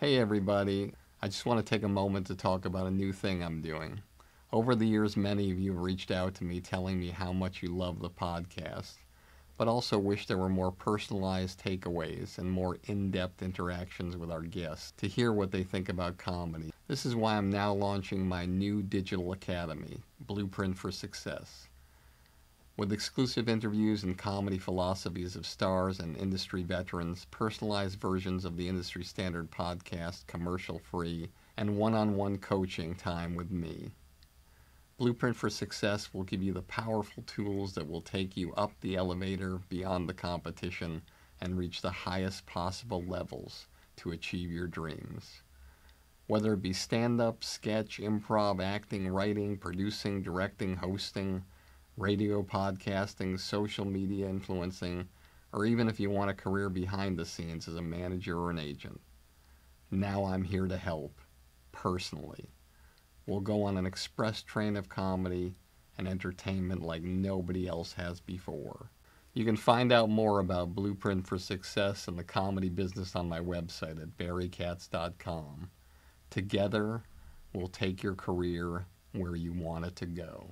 Hey everybody, I just want to take a moment to talk about a new thing I'm doing. Over the years, many of you have reached out to me telling me how much you love the podcast, but also wish there were more personalized takeaways and more in-depth interactions with our guests to hear what they think about comedy. This is why I'm now launching my new digital academy, Blueprint for Success. With exclusive interviews and comedy philosophies of stars and industry veterans, personalized versions of the industry standard podcast, commercial-free, and one-on-one coaching time with me. Blueprint for Success will give you the powerful tools that will take you up the elevator beyond the competition and reach the highest possible levels to achieve your dreams. Whether it be stand-up, sketch, improv, acting, writing, producing, directing, hosting, radio podcasting, social media influencing, or even if you want a career behind the scenes as a manager or an agent. Now I'm here to help, personally. We'll go on an express train of comedy and entertainment like nobody else has before. You can find out more about Blueprint for Success and the comedy business on my website at barrykatz.com. Together, we'll take your career where you want it to go.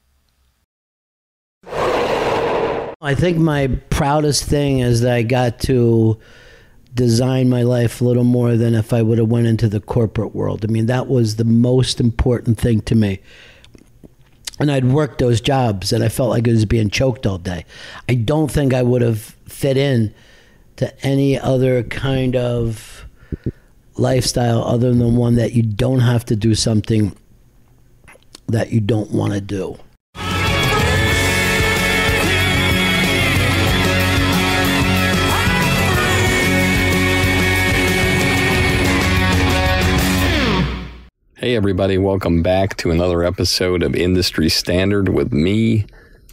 I think my proudest thing is that I got to design my life a little more than if I would have went into the corporate world. I mean, that was the most important thing to me. And I'd worked those jobs and I felt like I was being choked all day. I don't think I would have fit in to any other kind of lifestyle other than one that you don't have to do something that you don't want to do. Hey everybody, welcome back to another episode of Industry Standard with me,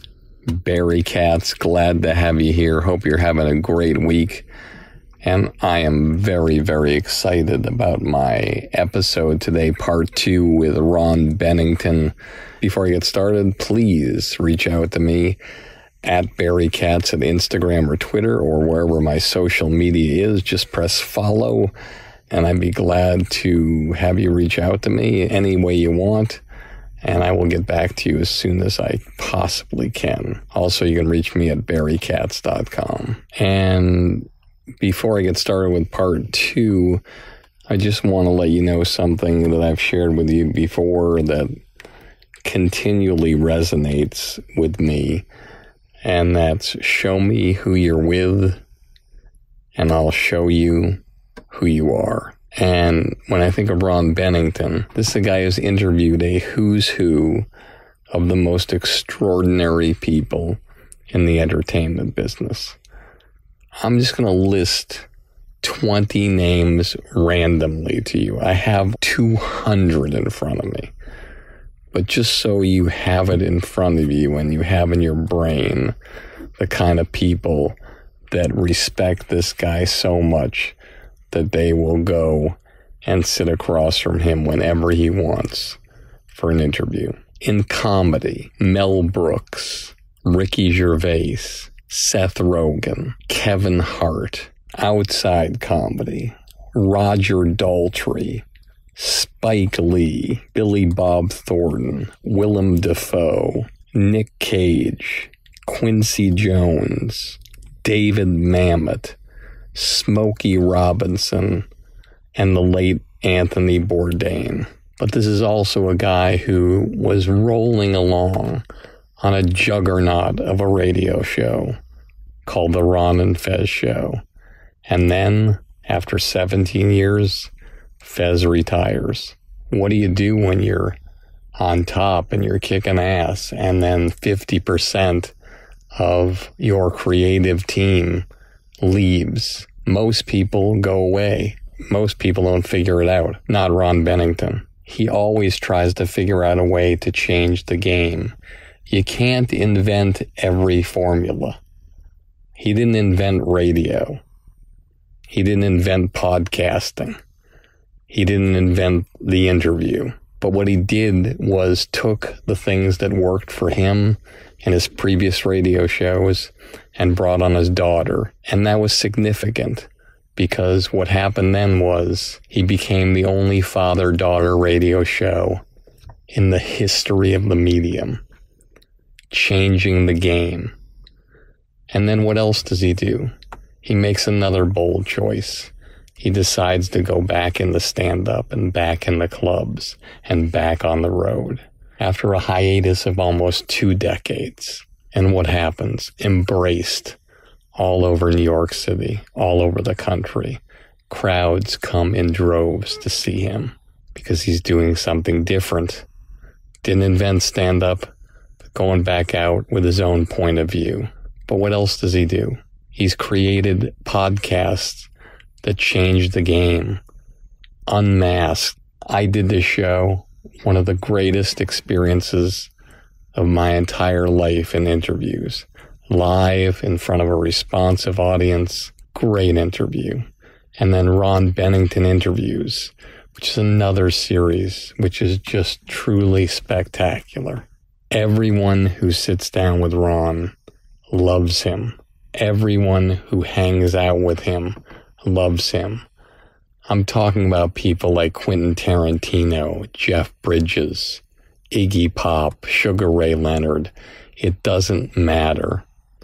Barry Katz. Glad to have you here. Hope you're having a great week. And I am very, very excited about my episode today, part 2 with Ron Bennington. Before I get started, please reach out to me at Barry Katz at Instagram or Twitter or wherever my social media is. Just press follow. And I'd be glad to have you reach out to me any way you want, and I will get back to you as soon as I possibly can. Also, you can reach me at barrykatz.com. And before I get started with part 2, I just want to let you know something that I've shared with you before that continually resonates with me, and that's show me who you're with, and I'll show you who you are. And when I think of Ron Bennington, this is a guy who's interviewed a who's who of the most extraordinary people in the entertainment business. I'm just going to list 20 names randomly to you. I have 200 in front of me. But just so you have it in front of you and you have in your brain the kind of people that respect this guy so much that they will go and sit across from him whenever he wants for an interview. In comedy, Mel Brooks, Ricky Gervais, Seth Rogen, Kevin Hart. Outside comedy, Roger Daltrey, Spike Lee, Billy Bob Thornton, Willem Dafoe, Nick Cage, Quincy Jones, David Mamet, Smokey Robinson, and the late Anthony Bourdain. But this is also a guy who was rolling along on a juggernaut of a radio show called the Ron and Fez Show. And then, after 17 years, Fez retires. What do you do when you're on top and you're kicking ass and then 50% of your creative team leaves? Most people go away. Most people don't figure it out. Not Ron Bennington. He always tries to figure out a way to change the game. You can't invent every formula. He didn't invent radio. He didn't invent podcasting. He didn't invent the interview. But what he did was took the things that worked for him in his previous radio shows and brought on his daughter. And that was significant because what happened then was he became the only father-daughter radio show in the history of the medium, changing the game. And then what else does he do? He makes another bold choice. He decides to go back in the stand-up and back in the clubs and back on the road after a hiatus of almost 2 decades. And what happens? Embraced all over New York City, all over the country. Crowds come in droves to see him because he's doing something different. Didn't invent stand-up, but going back out with his own point of view. But what else does he do? He's created podcasts that changed the game. Unmasked. I did this show, one of the greatest experiences of my entire life in interviews. Live in front of a responsive audience. Great interview. And then Ron Bennington Interviews, which is another series, which is just truly spectacular. Everyone who sits down with Ron loves him. Everyone who hangs out with him loves him. I'm talking about people like Quentin Tarantino, Jeff Bridges, Iggy Pop, Sugar Ray Leonard. It doesn't matter.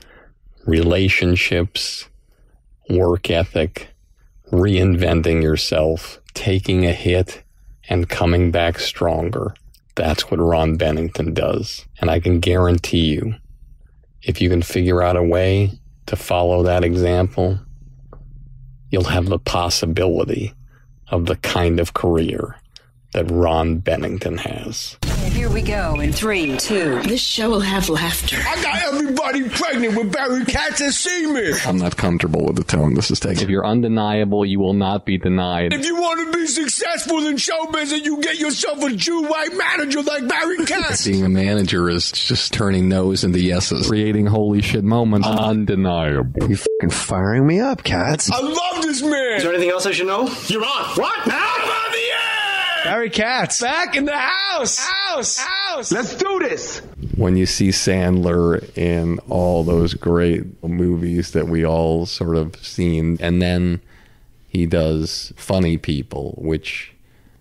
Relationships, work ethic, reinventing yourself, taking a hit, and coming back stronger. That's what Ron Bennington does. And I can guarantee you, if you can figure out a way to follow that example, you'll have the possibility of the kind of career that Ron Bennington has. Here we go in 3, 2. This show will have laughter. I got everybody pregnant with Barry Katz and semen. I'm not comfortable with the tone this is taking. If you're undeniable, you will not be denied. If you want to be successful in show business, you get yourself a Jew white manager like Barry Katz. Being a manager is just turning no's into yeses. Creating holy shit moments. Undeniable. You fucking firing me up, Katz. I love this man. Is there anything else I should know? You're on. What? I'm on the air. Barry Katz. Back in the house. Let's do this. When you see Sandler in all those great movies that we all sort of seen, and then he does Funny People, which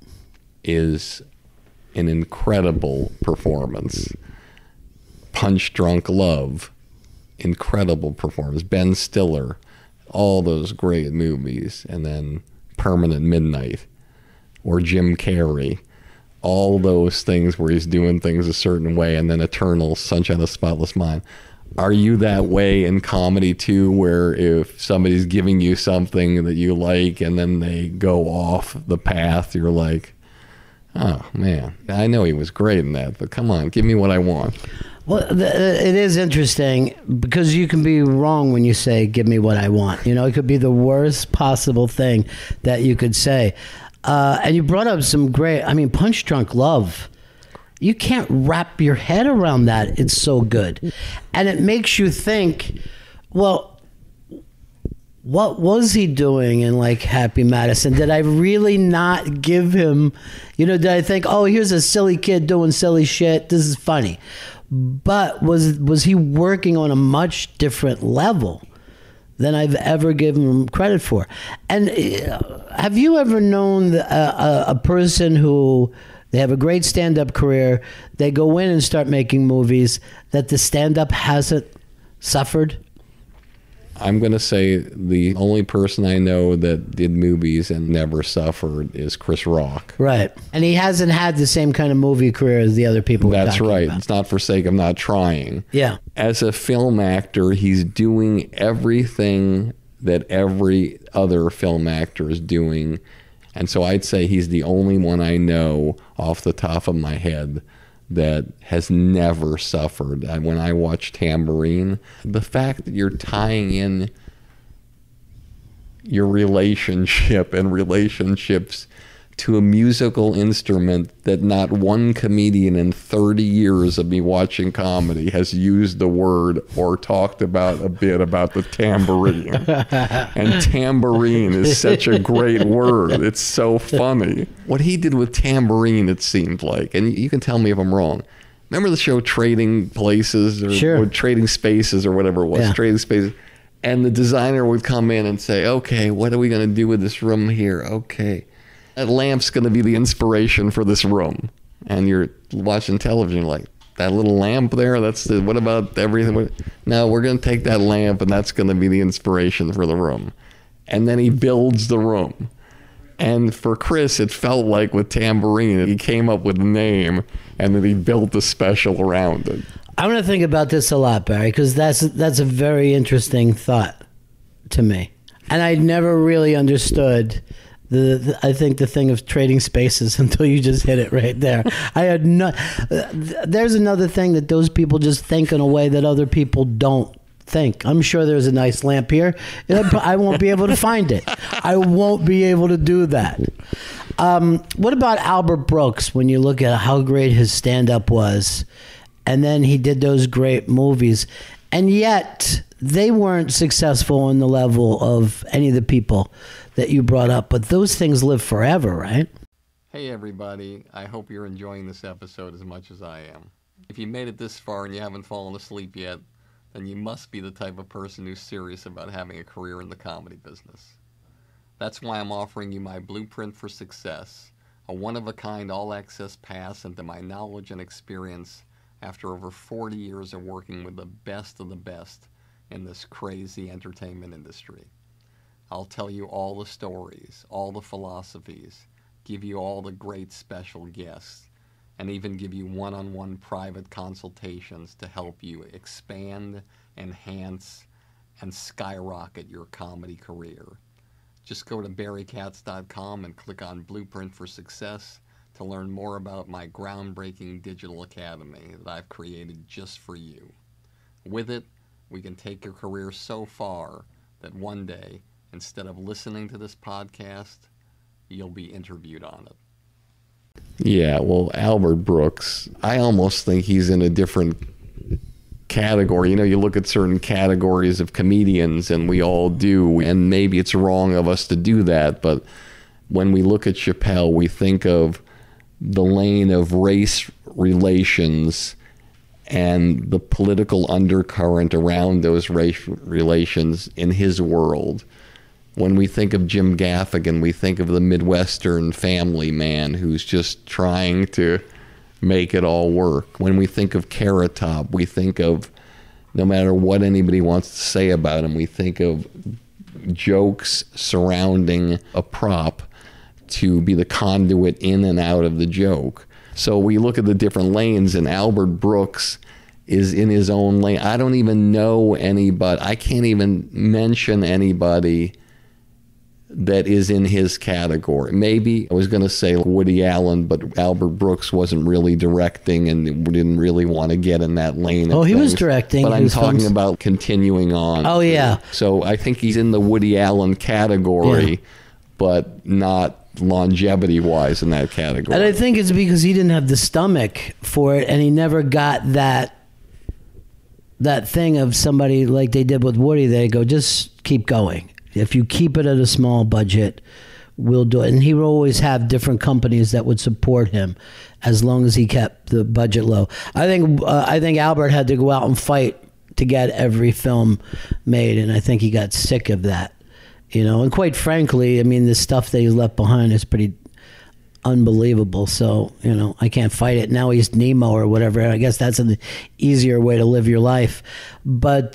is an incredible performance. Punch Drunk Love, incredible performance. Ben Stiller, all those great movies, and then Permanent Midnight, or Jim Carrey, all those things where he's doing things a certain way, and then Eternal Sunshine of the Spotless Mind. Are you that way in comedy too, where if somebody's giving you something that you like and then they go off the path, you're like, oh man, I know he was great in that, but come on, give me what I want. Well, it is interesting because you can be wrong when you say, give me what I want. You know, it could be the worst possible thing that you could say. And you brought up some great, Punch Drunk Love. You can't wrap your head around that. It's so good. And it makes you think, well, what was he doing in like Happy Madison? Did I really not give him, did I think, oh, here's a silly kid doing silly shit. This is funny. But was he working on a much different level than I've ever given him credit for? And have you ever known a person who, they have a great stand-up career, they go in and start making movies, that the stand-up hasn't suffered? I'm going to say the only person I know that did movies and never suffered is Chris Rock. Right. And he hasn't had the same kind of movie career as the other people we're talking right. about. It's not for sake of not trying. Yeah. As a film actor, he's doing everything that every other film actor is doing. And so I'd say he's the only one I know off the top of my head that has never suffered. When I watch Tambourine, the fact that you're tying in your relationship and relationships to a musical instrument that not one comedian in 30 years of me watching comedy has used the word or talked about a bit about the tambourine. And tambourine is such a great word. It's so funny. What he did with tambourine, it seemed like, and you can tell me if I'm wrong. Remember the show Trading Places or Trading Spaces or whatever it was? Yeah. Trading Spaces. And the designer would come in and say, okay, what are we going to do with this room here? Okay. That lamp's going to be the inspiration for this room. And you're watching television like, that little lamp there, what about everything? No, we're going to take that lamp and that's going to be the inspiration for the room. And then he builds the room. And for Chris, it felt like with Tambourine, he came up with a name and then he built a special around it. I'm going to think about this a lot, Barry, because that's a very interesting thought to me. And I never really understood I think the thing of trading spaces until you just hit it right there. I had no. There's another thing that those people just think in a way that other people don't think. I'm sure there's a nice lamp here. I won't be able to find it. I won't be able to do that. What about Albert Brooks? When you look at how great his stand-up was, and then he did those great movies, and yet they weren't successful on the level of any of the people that you brought up, but those things live forever, right? Hey everybody, I hope you're enjoying this episode as much as I am. If you made it this far and you haven't fallen asleep yet, then you must be the type of person who's serious about having a career in the comedy business. That's why I'm offering you my Blueprint for Success, a one-of-a-kind all-access pass into my knowledge and experience after over 40 years of working with the best of the best in this crazy entertainment industry. I'll tell you all the stories, all the philosophies, give you all the great special guests, and even give you one-on-one private consultations to help you expand, enhance, and skyrocket your comedy career. Just go to barrykatz.com and click on Blueprint for Success to learn more about my groundbreaking digital academy that I've created just for you. With it, we can take your career so far that one day, instead of listening to this podcast, you'll be interviewed on it. Yeah, well, Albert Brooks, I almost think he's in a different category. You know, you look at certain categories of comedians, and we all do, and maybe it's wrong of us to do that, but when we look at Chappelle, we think of the lane of race relations and the political undercurrent around those race relations in his world. When we think of Jim Gaffigan, we think of the Midwestern family man who's just trying to make it all work. When we think of Carrot Top, we think of, no matter what anybody wants to say about him, we think of jokes surrounding a prop to be the conduit in and out of the joke. So we look at the different lanes, and Albert Brooks is in his own lane. I don't even know anybody. I can't even mention anybody that is in his category. Maybe I was going to say Woody Allen, but Albert Brooks wasn't really directing and didn't really want to get in that lane. Oh, he was directing. But I'm talking about continuing on. Oh, yeah. So I think he's in the Woody Allen category, but not longevity-wise in that category. And I think it's because he didn't have the stomach for it, and he never got that thing of somebody like they did with Woody. They go, just keep going. If you keep it at a small budget, we'll do it. And he would always have different companies that would support him as long as he kept the budget low. I think Albert had to go out and fight to get every film made, and I think he got sick of that. You know, and quite frankly, I mean, the stuff that he left behind is pretty unbelievable. So, you know, I can't fight it. Now he's Nemo or whatever. I guess that's an easier way to live your life. But,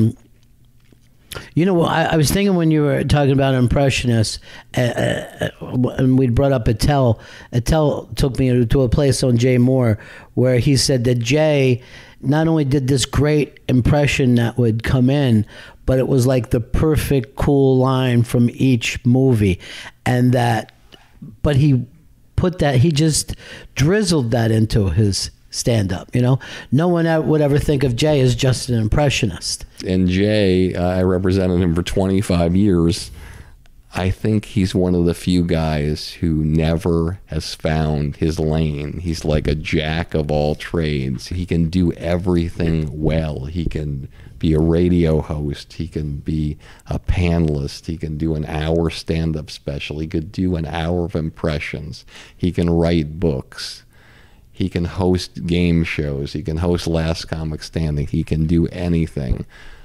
you know, I was thinking when you were talking about Impressionists, and we'd brought up Attell took me to a place on Jay Moore where he said that Jay not only did this great impression that would come in, but it was like the perfect cool line from each movie. And but he just drizzled that into his stand-up, you know? No one would ever think of Jay as just an impressionist. And Jay, I represented him for 25 years. I think he's one of the few guys who never has found his lane. He's like a jack of all trades. He can do everything well. He can be a radio host. He can be a panelist. He can do an hour stand-up special. He could do an hour of impressions. He can write books. He can host game shows. He can host Last Comic Standing. He can do anything.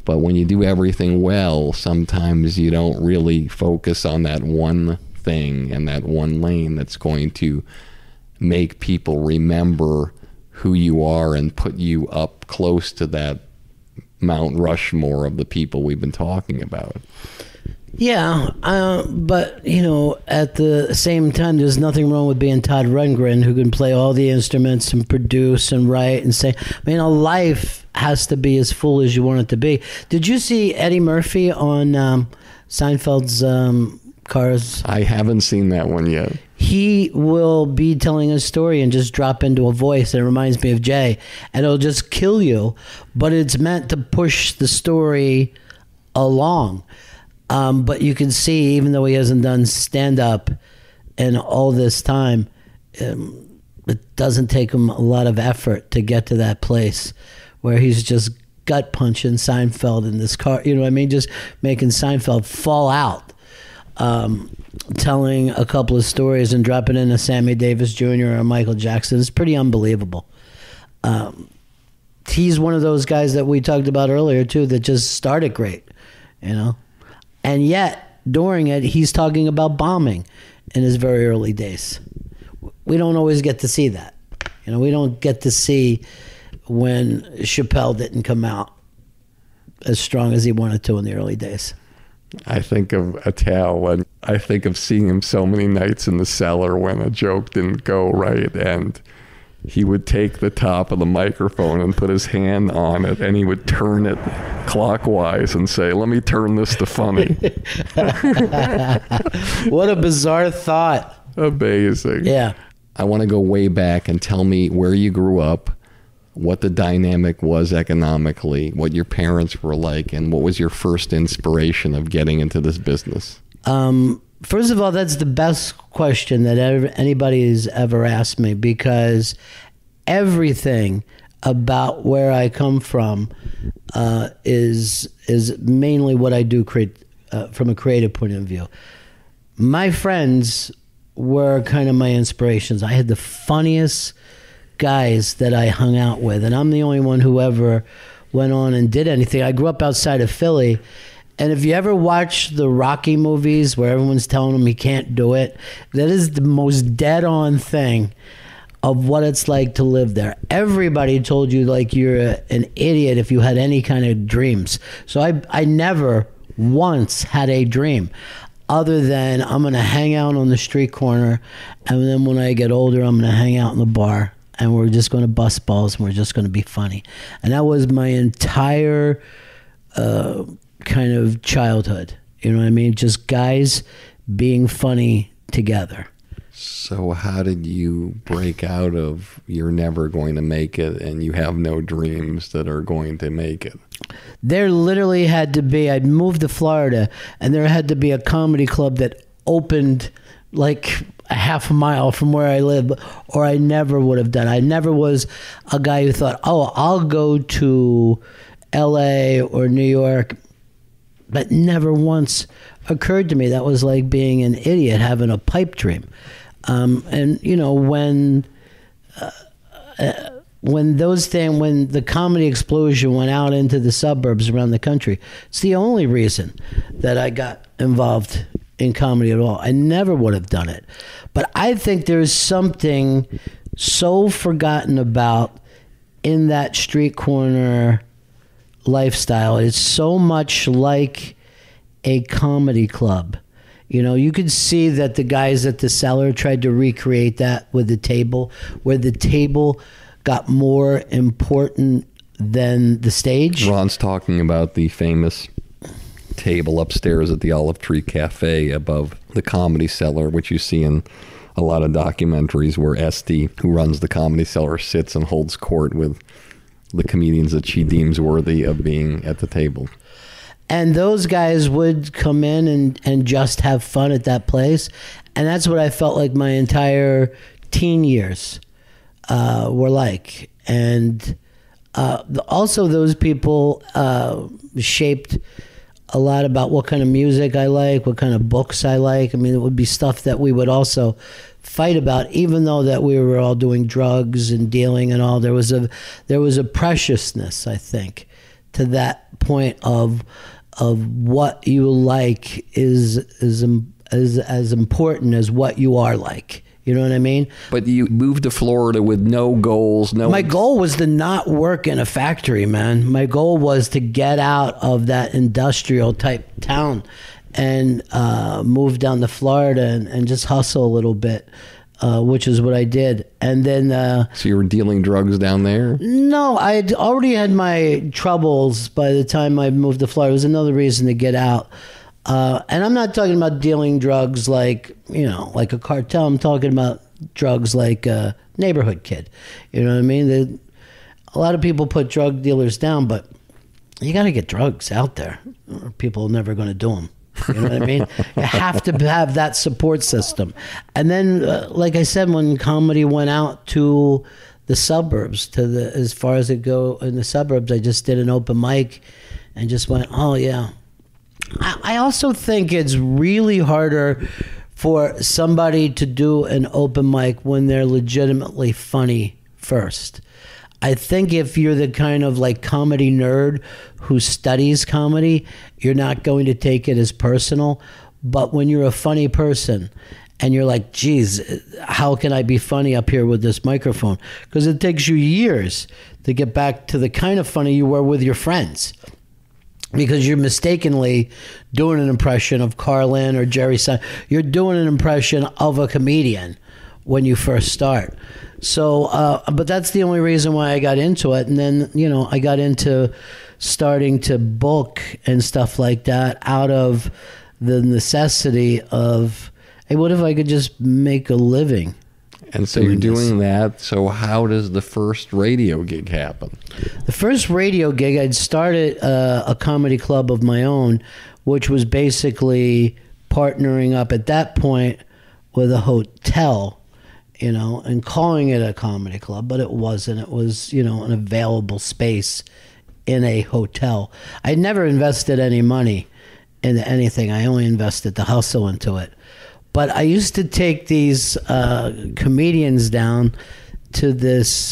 But when you do everything well, sometimes you don't really focus on that one thing and that one lane that's going to make people remember who you are and put you up close to that Mount Rushmore of the people we've been talking about. Yeah, but, you know, at the same time, there's nothing wrong with being Todd Rundgren, who can play all the instruments and produce and write and say, I mean, a life has to be as full as you want it to be. Did you see Eddie Murphy on Seinfeld's Cars? I haven't seen that one yet. He will be telling a story and just drop into a voice that reminds me of Jay, and it'll just kill you, but it's meant to push the story along. But you can see, even though he hasn't done stand-up in all this time, it doesn't take him a lot of effort to get to that place where he's just gut-punching Seinfeld in this car, you know what I mean? Just making Seinfeld fall out, telling a couple of stories and dropping in a Sammy Davis Jr. or Michael Jackson. It's pretty unbelievable. He's one of those guys that we talked about earlier, too, that just started great, you know? And yet, during it, he's talking about bombing in his very early days. We don't always get to see that. You know, we don't get to see when Chappelle didn't come out as strong as he wanted to in the early days. I think of Attell, and I think of seeing him so many nights in the cellar when a joke didn't go right, and he would take the top of the microphone and put his hand on it, and he would turn it clockwise and say, "Let me turn this to funny." What a bizarre thought. Amazing. Yeah. I want to go way back and tell me where you grew up, what the dynamic was economically, what your parents were like, and what was your first inspiration of getting into this business? First of all, that's the best question that anybody has ever asked me, because everything about where I come from is mainly what I do from a creative point of view. My friends were kind of my inspirations. I had the funniest guys that I hung out with, and I'm the only one who ever went on and did anything. I grew up outside of Philly, and if you ever watch the Rocky movies where everyone's telling him he can't do it, that is the most dead-on thing of what it's like to live there. Everybody told you like you're an idiot if you had any kind of dreams. So I never once had a dream other than I'm going to hang out on the street corner, and then when I get older, I'm going to hang out in the bar, and we're just going to bust balls, and we're just going to be funny. And that was my entire kind of childhood. You know what I mean? Just guys being funny together. So how did you break out of you're never going to make it and you have no dreams that are going to make it? There literally had to be, I'd moved to Florida, and there had to be a comedy club that opened like a half a mile from where I live, or I never would have done it. I never was a guy who thought, oh, I'll go to LA or New York. That never once occurred to me. That was like being an idiot having a pipe dream. And you know, when the comedy explosion went out into the suburbs around the country, it's the only reason that I got involved in comedy at all. I never would have done it. But I think there's something so forgotten about in that street corner lifestyle. It's so much like a comedy club. You know, you could see that the guys at the Cellar tried to recreate that with the table, where the table got more important than the stage. Ron's talking about the famous table upstairs at the Olive Tree Cafe above the Comedy Cellar, which you see in a lot of documentaries, where Esty, who runs the Comedy Cellar, sits and holds court with the comedians that she deems worthy of being at the table. And those guys would come in and just have fun at that place. And that's what I felt like my entire teen years were like. And also those people shaped a lot about what kind of music I like, what kind of books I like. I mean, it would be stuff that we would also fight about, even though that we were all doing drugs and dealing and all. There was a preciousness, I think, to that point of what you like is as important as what you are like. You know what I mean? But you moved to Florida with no goals, no... My goal was to not work in a factory, man. My goal was to get out of that industrial type town and move down to Florida and just hustle a little bit, which is what I did. And then... So you were dealing drugs down there? No, I had already had my troubles by the time I moved to Florida. It was another reason to get out. And I'm not talking about dealing drugs like, like a cartel. I'm talking about drugs like a neighborhood kid. You know what I mean? A lot of people put drug dealers down, but you got to get drugs out there, or people are never going to do them. You know what I mean? You have to have that support system. And then, like I said, when comedy went out to the suburbs, as far as it go in the suburbs, I just did an open mic and just went, oh, yeah. I also think it's really harder for somebody to do an open mic when they're legitimately funny first. I think if you're the kind of like comedy nerd who studies comedy, you're not going to take it as personal. But when you're a funny person and you're like, geez, how can I be funny up here with this microphone? Because it takes you years to get back to the kind of funny you were with your friends. Because you're mistakenly doing an impression of Carlin or Jerry Seinfeld. You're doing an impression of a comedian when you first start. So, but that's the only reason why I got into it. And then, I got into starting to book and stuff like that out of the necessity of, hey, what if I could just make a living? And so you're doing that. So how does the first radio gig happen? The first radio gig, I'd started a comedy club of my own, which was basically partnering up at that point with a hotel, and calling it a comedy club, but it wasn't. It was, an available space in a hotel. I never invested any money into anything. I only invested the hustle into it. But I used to take these comedians down to this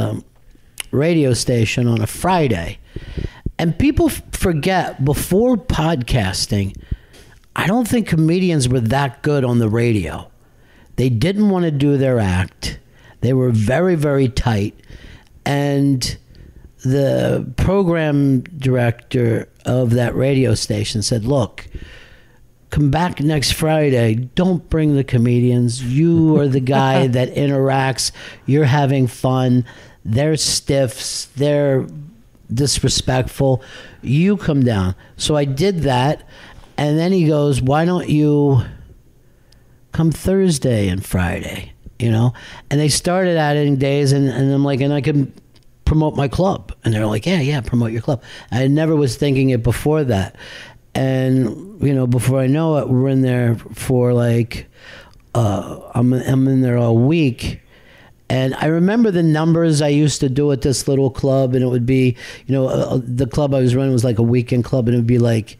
radio station on a Friday. And people forget, before podcasting, I don't think comedians were that good on the radio. They didn't want to do their act. They were very, very tight. And the program director of that radio station said, look, come back next Friday. Don't bring the comedians. You are the guy that interacts. You're having fun. They're stiffs. They're disrespectful. You come down. So I did that. And then he goes, why don't you come Thursday and Friday? And they started adding days. And I'm like, and I can promote my club. And they're like, yeah, promote your club. I never was thinking it before that. And, before I know it, we're in there for like, I'm in there all week. And I remember the numbers I used to do at this little club. And it would be, the club I was running was like a weekend club. And it would be like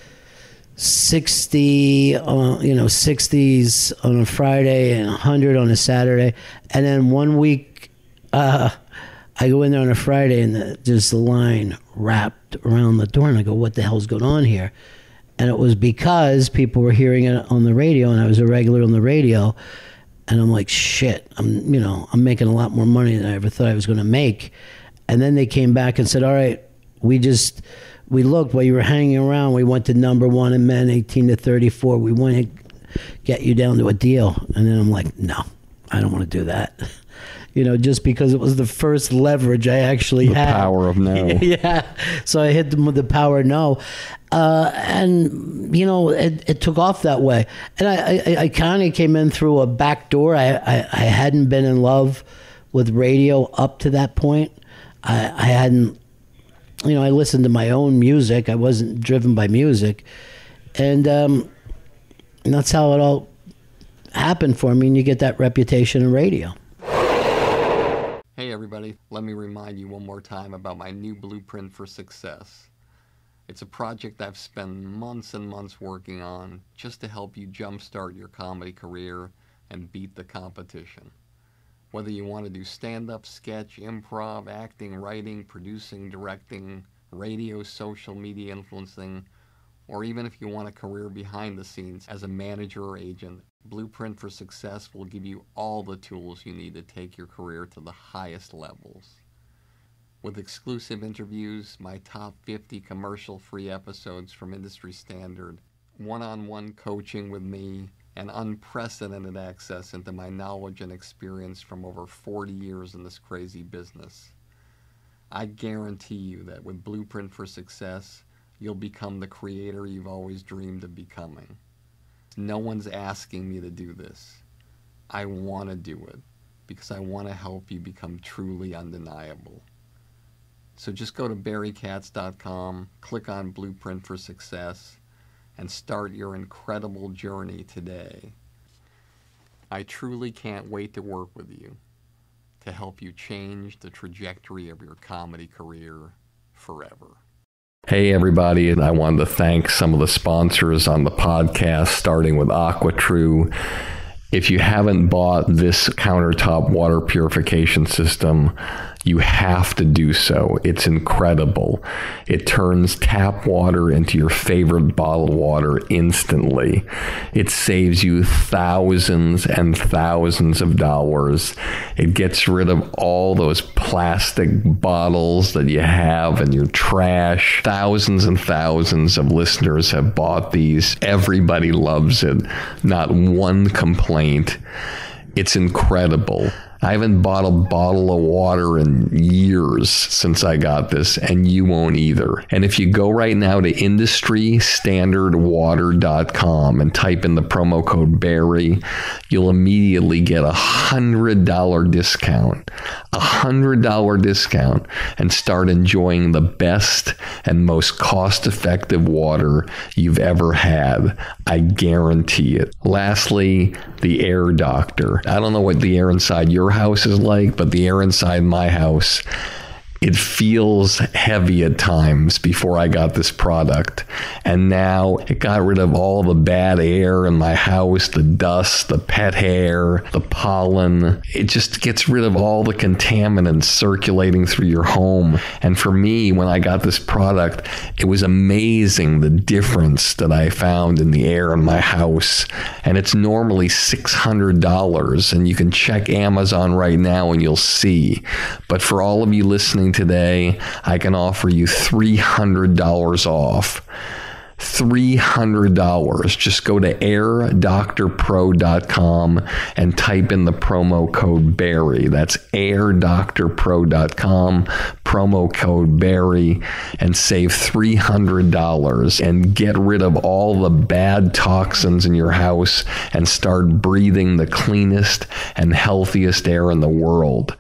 60s on a Friday and 100 on a Saturday. And then one week, I go in there on a Friday and there's the line wrapped around the door, and I go, what the hell's going on here? And it was because people were hearing it on the radio, and I was a regular on the radio, and I'm like, shit, I'm making a lot more money than I ever thought I was going to make. And then they came back and said, all right, we looked while you were hanging around, we went to number one in men 18 to 34. We want to get you down to a deal. And then I'm like, no, I don't want to do that. Just because it was the first leverage I actually had. The power of no. Yeah. So I hit them with the power no. And, it took off that way. And I kind of came in through a back door. I hadn't been in love with radio up to that point. I hadn't, I listened to my own music. I wasn't driven by music. And that's how it all happened for me. And you get that reputation in radio. Hey everybody, let me remind you one more time about my new blueprint for success. It's a project I've spent months and months working on just to help you jumpstart your comedy career and beat the competition. Whether you want to do stand-up, sketch, improv, acting, writing, producing, directing, radio, social media influencing, or even if you want a career behind the scenes as a manager or agent, Blueprint for Success will give you all the tools you need to take your career to the highest levels. With exclusive interviews, my top 50 commercial-free episodes from Industry Standard, one-on-one coaching with me, and unprecedented access into my knowledge and experience from over 40 years in this crazy business. I guarantee you that with Blueprint for Success, you'll become the creator you've always dreamed of becoming. No one's asking me to do this. I want to do it because I want to help you become truly undeniable. So just go to barrykatz.com, click on Blueprint for Success, and start your incredible journey today. I truly can't wait to work with you to help you change the trajectory of your comedy career forever. Hey everybody, and I wanted to thank some of the sponsors on the podcast, starting with AquaTrue. If you haven't bought this countertop water purification system, you have to do so. It's incredible. It turns tap water into your favorite bottled water instantly. It saves you thousands and thousands of dollars. It gets rid of all those plastic bottles that you have in your trash. Thousands and thousands of listeners have bought these. Everybody loves it. Not one complaint. It's incredible. I haven't bought a bottle of water in years since I got this, and you won't either. And if you go right now to industrystandardwater.com and type in the promo code Barry, you'll immediately get $100 discount. $100 discount, and start enjoying the best and most cost-effective water you've ever had. I guarantee it. Lastly, the air doctor. I don't know what the air inside your house is like, but the air inside my house, it feels heavy at times before I got this product. And now it got rid of all the bad air in my house, the dust, the pet hair, the pollen. It just gets rid of all the contaminants circulating through your home. And for me, when I got this product, it was amazing the difference that I found in the air in my house. And it's normally $600, and you can check Amazon right now and you'll see. But for all of you listening today, I can offer you $300 off. $300. Just go to airdoctorpro.com and type in the promo code Barry. That's airdoctorpro.com, promo code Barry, and save $300 and get rid of all the bad toxins in your house and start breathing the cleanest and healthiest air in the world.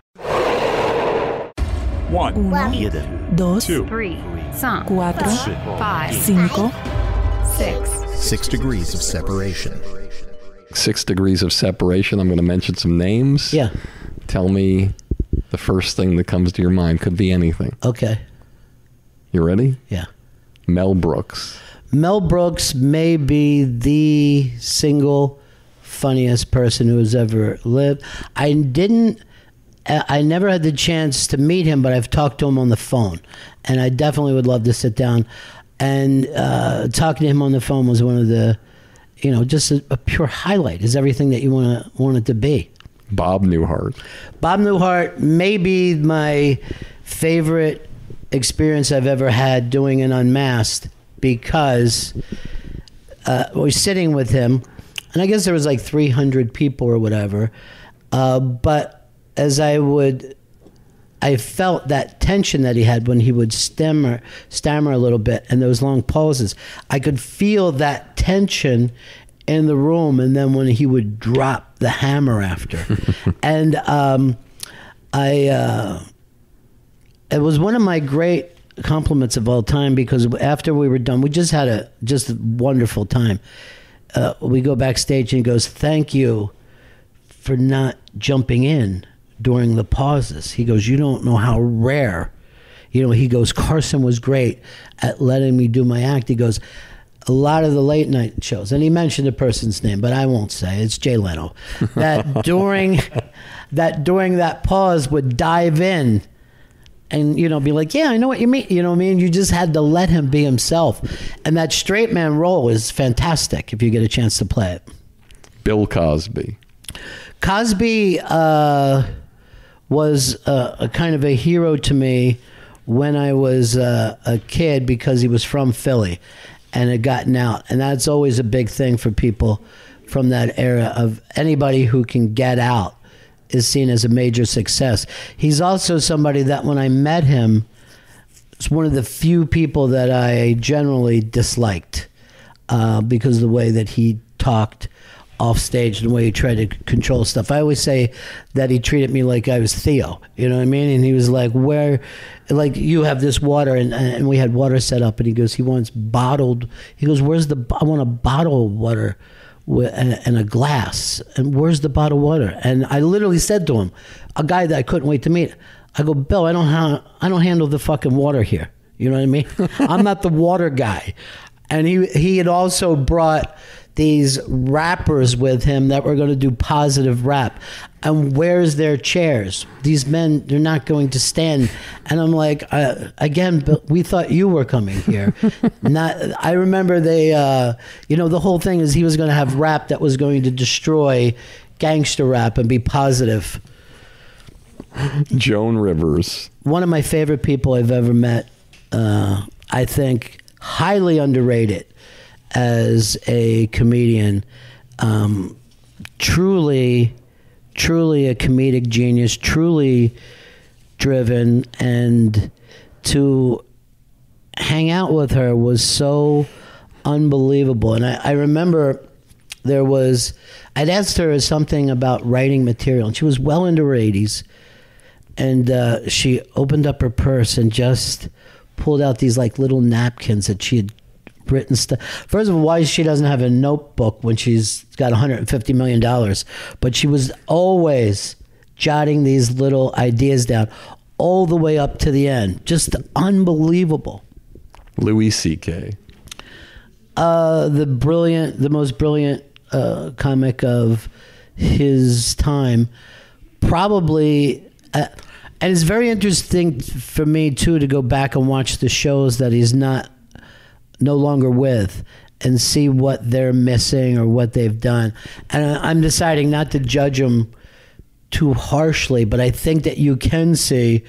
1, 2, 3, 4, 5, 5, 6. 6 degrees of separation. 6 degrees of separation. I'm going to mention some names. Yeah. Tell me the first thing that comes to your mind. Could be anything. Okay. You ready? Yeah. Mel Brooks. Mel Brooks may be the single funniest person who has ever lived. I never had the chance to meet him, but I've talked to him on the phone, and I definitely would love to sit down. And talking to him on the phone was one of the, just a pure highlight. Is everything that you want it to be. Bob Newhart. Bob Newhart may be my favorite experience I've ever had doing an Unmasked, because I was sitting with him, and I guess there was like 300 people or whatever, but as I felt that tension that he had when he would stammer a little bit, and those long pauses. I could feel that tension in the room, and then when he would drop the hammer after. And it was one of my great compliments of all time, because after we were done, we just had a wonderful time. We go backstage and he goes, "Thank you for not jumping in during the pauses." He goes, "You don't know how rare." He goes, "Carson was great at letting me do my act." He goes, "A lot of the late night shows," and he mentioned a person's name, but I won't say, it's Jay Leno, that during that pause would dive in and be like, yeah, I know what you mean. You know what I mean? You just had to let him be himself. And that straight man role is fantastic if you get a chance to play it. Bill Cosby. Cosby was a kind of a hero to me when I was a kid because he was from Philly and had gotten out. And that's always a big thing for people from that era, of anybody who can get out is seen as a major success. He's also somebody that when I met him, it's one of the few people that I generally disliked because of the way that he talked off stage and the way he tried to control stuff. I always say that he treated me like I was Theo, you know what I mean? And he was like, you have this water, and we had water set up, and he goes, he wants bottled. He goes, I want a bottle of water and a glass, and where's the bottled water? And I literally said to him, a guy that I couldn't wait to meet, I go, Bill, I don't handle the fucking water here. You know what I mean? I'm not the water guy. And he had also brought these rappers with him that were going to do positive rap. And where's their chairs? These men, they're not going to stand. And I'm like, again, we thought you were coming here. I remember the whole thing is he was going to have rap that was going to destroy gangster rap and be positive. Joan Rivers. One of my favorite people I've ever met. I think highly underrated as a comedian. Truly a comedic genius, truly driven, and to hang out with her was so unbelievable. And I remember I'd asked her something about writing material, and she was well into her 80s, and she opened up her purse and just pulled out these like little napkins that she had written stuff. First of all, why she doesn't have a notebook when she's got $150 million, but she was always jotting these little ideas down all the way up to the end. Just unbelievable. Louis C.K. The most brilliant comic of his time, probably. And it's very interesting for me too to go back and watch the shows that he's no longer with and see what they're missing or what they've done. And I'm deciding not to judge them too harshly, but I think that you can see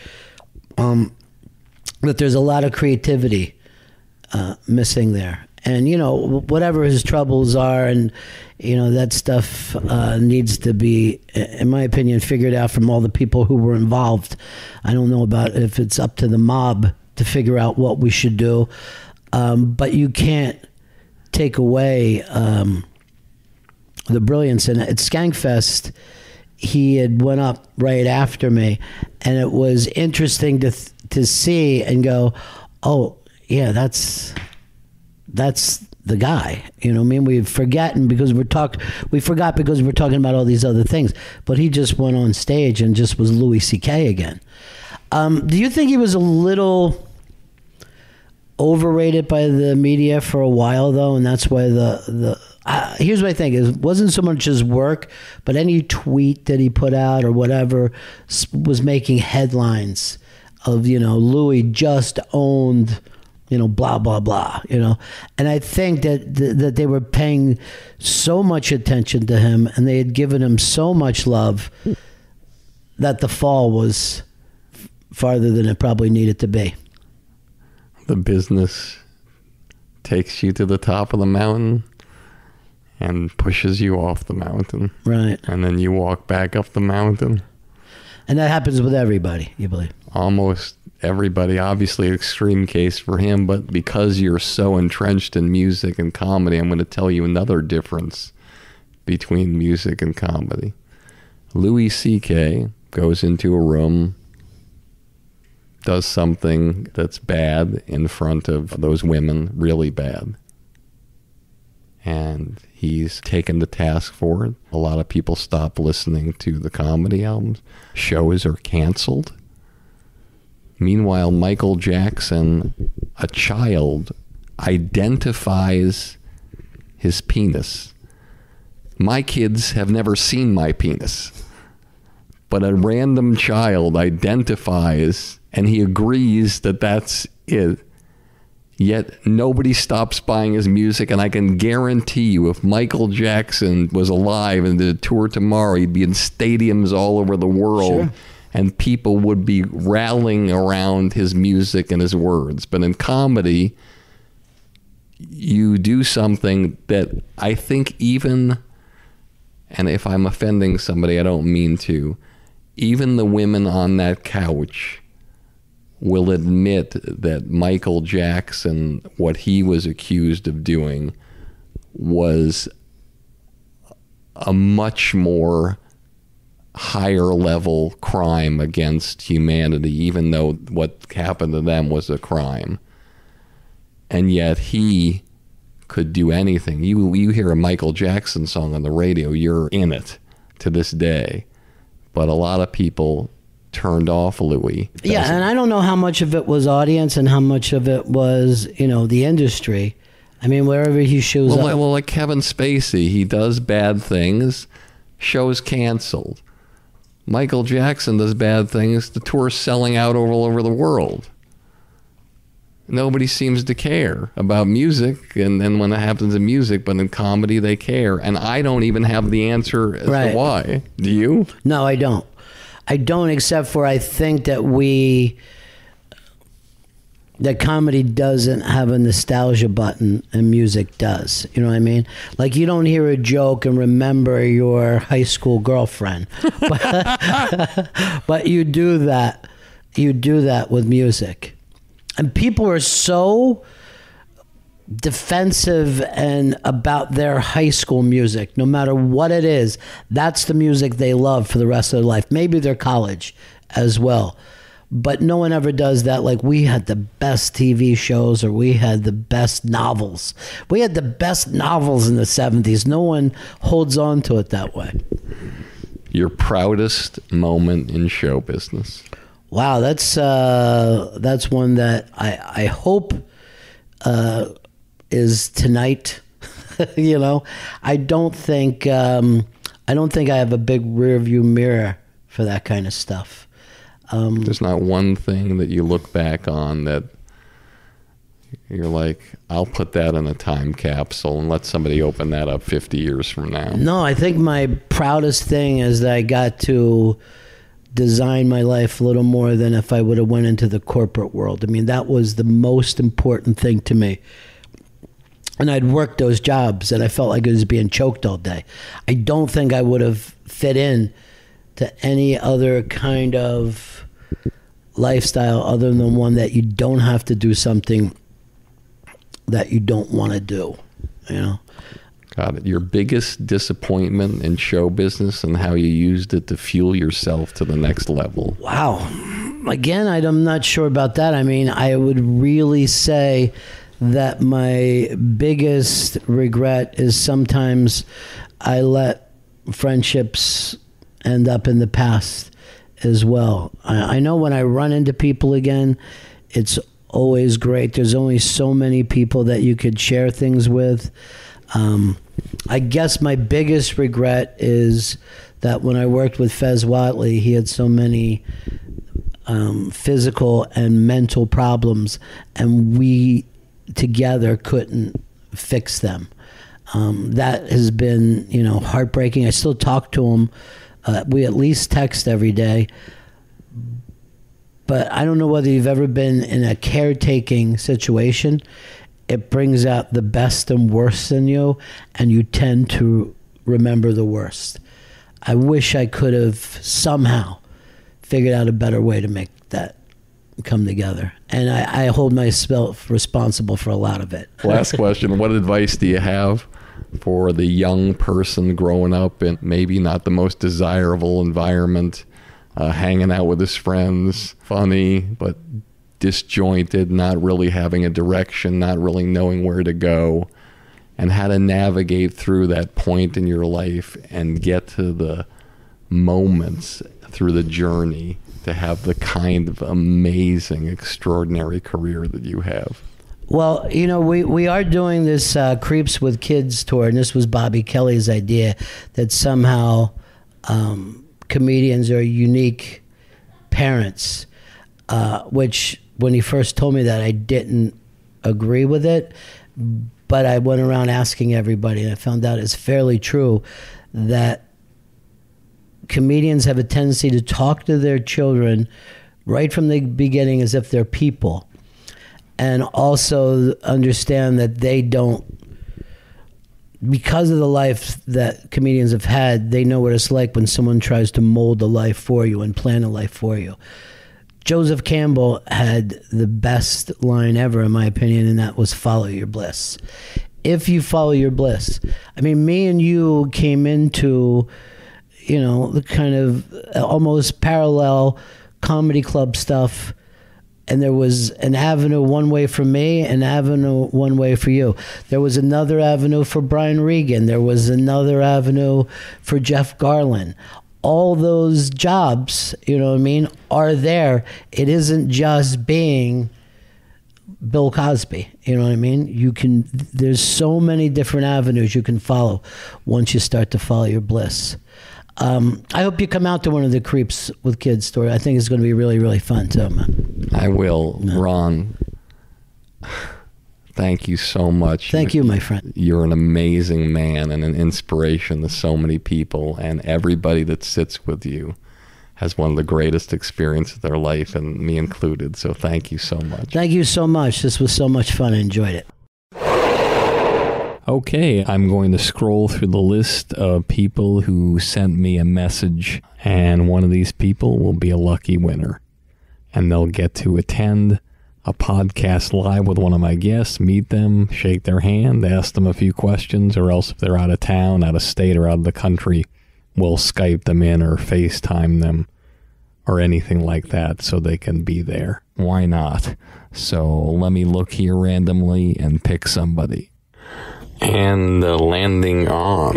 that there's a lot of creativity missing there. And, whatever his troubles are, and, that stuff needs to be, in my opinion, figured out from all the people who were involved. I don't know about if it's up to the mob to figure out what we should do. But you can't take away the brilliance. And at Skankfest, he had went up right after me, and it was interesting to see and go, oh yeah, that's the guy. You know what I mean? We forgot because we're talking about all these other things. But he just went on stage and just was Louis C.K. again. Do you think he was a little overrated by the media for a while though, and that's why here's what I think, it wasn't so much his work, but any tweet that he put out or whatever was making headlines of, Louis just owned, blah blah blah, and I think that they were paying so much attention to him and they had given him so much love that the fall was farther than it probably needed to be. The business takes you to the top of the mountain and pushes you off the mountain. Right. And then you walk back up the mountain. And that happens with everybody, you believe? Almost everybody. Obviously, extreme case for him, but because you're so entrenched in music and comedy, I'm going to tell you another difference between music and comedy. Louis C.K. goes into a room, does something that's bad in front of those women, really bad. And he's taken to task for it. A lot of people stop listening to the comedy albums. Shows are canceled. Meanwhile, Michael Jackson, a child, identifies his penis. My kids have never seen my penis, but a random child identifies And he agrees that that's it. Yet nobody stops buying his music, and I can guarantee you if Michael Jackson was alive and did a tour tomorrow, he'd be in stadiums all over the world, sure, and people would be rallying around his music and his words. But in comedy, you do something that I think even, and if I'm offending somebody, I don't mean to, even the women on that couch will admit that Michael Jackson, what he was accused of doing, was a much more higher level crime against humanity, even though what happened to them was a crime. And yet he could do anything. You hear a Michael Jackson song on the radio, you're in it to this day. But a lot of people turned off Louis. Yeah, and I don't know how much of it was audience and how much of it was, the industry. I mean, wherever he shows up. Well, like Kevin Spacey, he does bad things, show's canceled. Michael Jackson does bad things, the tour's selling out all over the world. Nobody seems to care about music, and then when it happens in music, but in comedy they care. And I don't even have the answer as to why. Do you? No, I don't. I don't, except for I think that comedy doesn't have a nostalgia button and music does. You know what I mean? Like, you don't hear a joke and remember your high school girlfriend. But you do that. You do that with music. And people are so defensive and about their high school music, no matter what it is. That's the music they love for the rest of their life. Maybe their college as well. But no one ever does that. Like, we had the best TV shows, or we had the best novels. We had the best novels in the 70s. No one holds on to it that way. Your proudest moment in show business? Wow, that's one that I hope is tonight. I don't think I have a big rear view mirror for that kind of stuff. There's not one thing that you look back on that you're like, I'll put that in a time capsule and let somebody open that up 50 years from now. No, I think my proudest thing is that I got to design my life a little more than if I would have went into the corporate world. I mean, that was the most important thing to me. And I'd worked those jobs and I felt like I was being choked all day. I don't think I would have fit in to any other kind of lifestyle other than one that you don't have to do something that you don't want to do, Got it. Your biggest disappointment in show business and how you used it to fuel yourself to the next level? Wow. Again, I'm not sure about that. I mean, I would really say that my biggest regret is sometimes I let friendships end up in the past as well. I know when I run into people again, it's always great. There's only so many people that you could share things with. I guess my biggest regret is that when I worked with Fez Whatley, he had so many physical and mental problems, and we together couldn't fix them. That has been, heartbreaking. I still talk to him. We at least text every day. But I don't know whether you've ever been in a caretaking situation. It brings out the best and worst in you, and you tend to remember the worst. I wish I could have somehow figured out a better way to make that come together. And I hold myself responsible for a lot of it. Last question. What advice do you have for the young person growing up in maybe not the most desirable environment, hanging out with his friends, funny, but disjointed, not really having a direction, not really knowing where to go, and how to navigate through that point in your life and get to the moments through the journey to have the kind of amazing, extraordinary career that you have? Well, we are doing this Creeps with Kids tour, and this was Bobby Kelly's idea, that somehow comedians are unique parents. which when he first told me that, I didn't agree with it. But I went around asking everybody, and I found out it's fairly true that comedians have a tendency to talk to their children right from the beginning as if they're people. And also understand that they don't, because of the life that comedians have had, they know what it's like when someone tries to mold a life for you and plan a life for you. Joseph Campbell had the best line ever, in my opinion, and that was follow your bliss. If you follow your bliss. I mean, me and you came into, the kind of almost parallel comedy club stuff, and there was an avenue one way for me, an avenue one way for you. There was another avenue for Brian Regan. There was another avenue for Jeff Garlin. All those jobs, are there. It isn't just being Bill Cosby, there's so many different avenues you can follow once you start to follow your bliss. I hope you come out to one of the Creeps with Kids story. I think it's going to be really, really fun too, man. I will. Yeah. Ron, thank you so much. Thank you, my friend. You're an amazing man and an inspiration to so many people, and everybody that sits with you has one of the greatest experiences of their life, and me included. So thank you so much. Thank you so much. This was so much fun. I enjoyed it. Okay, I'm going to scroll through the list of people who sent me a message, and one of these people will be a lucky winner. And they'll get to attend a podcast live with one of my guests, meet them, shake their hand, ask them a few questions, or else if they're out of town, out of state, or out of the country, we'll Skype them in or FaceTime them or anything like that so they can be there. Why not? So let me look here randomly and pick somebody. And landing on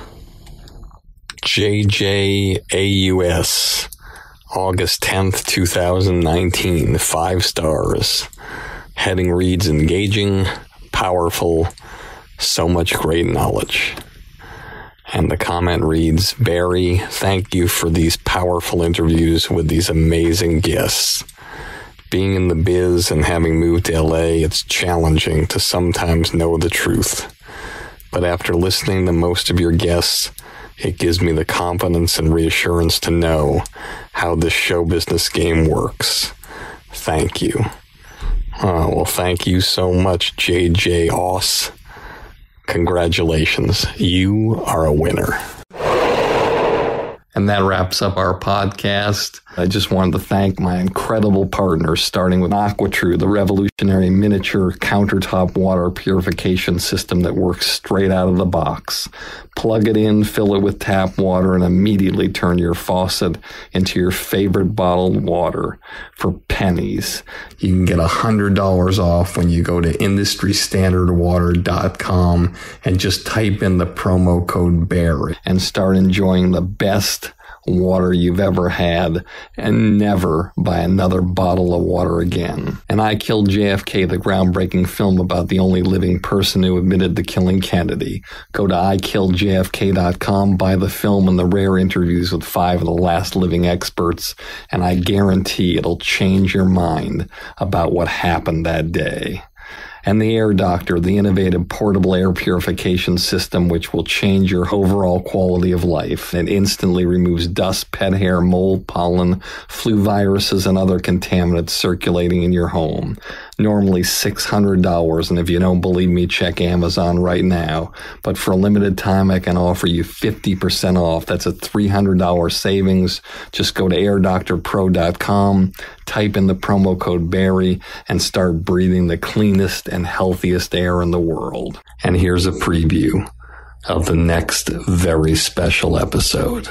JJAUS, August 10th, 2019, 5 stars. Heading reads engaging, powerful, so much great knowledge. And the comment reads, Barry, thank you for these powerful interviews with these amazing guests. Being in the biz and having moved to LA, it's challenging to sometimes know the truth. But after listening to most of your guests, it gives me the confidence and reassurance to know how this show business game works. Thank you. Oh, well, thank you so much, JJ Oss. Congratulations. You are a winner. And that wraps up our podcast. I just wanted to thank my incredible partners, starting with AquaTrue, the revolutionary miniature countertop water purification system that works straight out of the box. Plug it in, fill it with tap water, and immediately turn your faucet into your favorite bottled water for pennies. You can get $100 off when you go to industrystandardwater.com and just type in the promo code BARRY and start enjoying the best water you've ever had and never buy another bottle of water again. And I Killed JFK, the groundbreaking film about the only living person who admitted to killing Kennedy. Go to ikilledjfk.com, buy the film and the rare interviews with 5 of the last living experts, and I guarantee it'll change your mind about what happened that day. And the Air Doctor, the innovative portable air purification system which will change your overall quality of life. It instantly removes dust, pet hair, mold, pollen, flu viruses, and other contaminants circulating in your home. Normally $600, and if you don't believe me, check Amazon right now. But for a limited time, I can offer you 50% off. That's a $300 savings. Just go to airdoctorpro.com, type in the promo code BARRY, and start breathing the cleanest and healthiest air in the world. And here's a preview of the next very special episode.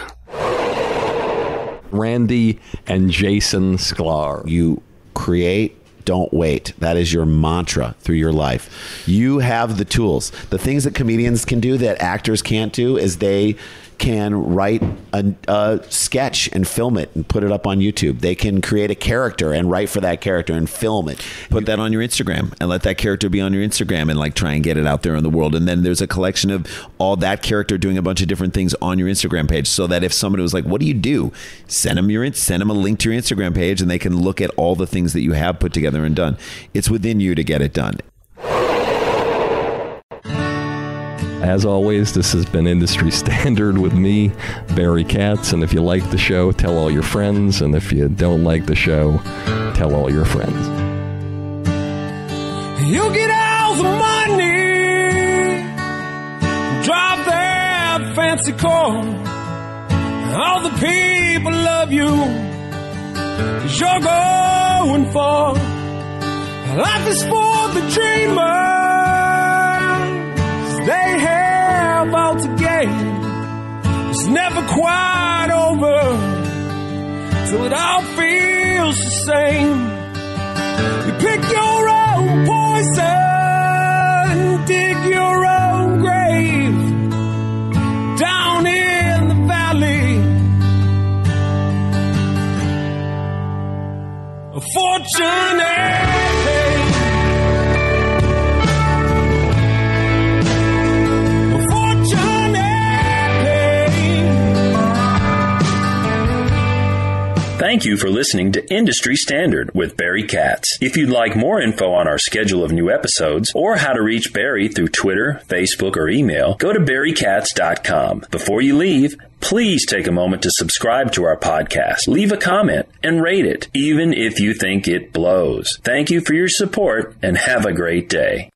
Randy and Jason Sklar. You create, don't wait. That is your mantra through your life. You have the tools. The things that comedians can do that actors can't do is they can write a sketch and film it and put it up on YouTube. They can create a character and write for that character and film it. Put that on your Instagram and let that character be on your Instagram and like try and get it out there in the world. And then there's a collection of all that character doing a bunch of different things on your Instagram page, so that if somebody was like, what do you do? Send them a link to your Instagram page and they can look at all the things that you have put together and done. It's within you to get it done. As always, this has been Industry Standard with me, Barry Katz. And if you like the show, tell all your friends. And if you don't like the show, tell all your friends. You get all the money, drive that fancy car. All the people love you, 'cause you're going far. Life is for the dreamer. They have all to gain. It's never quite over till it all feels the same. You pick your own poison, dig your own grave down in the valley. A fortune. Thank you for listening to Industry Standard with Barry Katz. If you'd like more info on our schedule of new episodes or how to reach Barry through Twitter, Facebook, or email, go to barrykatz.com. Before you leave, please take a moment to subscribe to our podcast, leave a comment, and rate it, even if you think it blows. Thank you for your support, and have a great day.